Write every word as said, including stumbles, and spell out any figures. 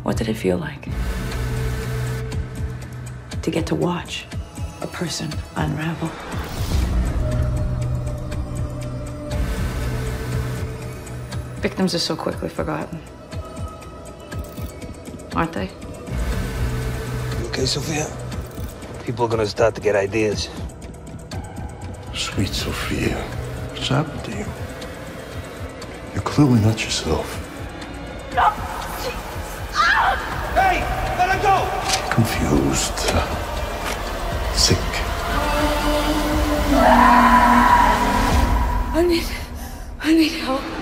What did it feel like to get to watch a person unravel? Victims are so quickly forgotten, aren't they? You okay, Sofia? People are gonna start to get ideas. Sweet Sofia, what's happened to you? You're clearly not yourself. No! Ah! Hey, let her go! Confused. Sick. I need, I need help.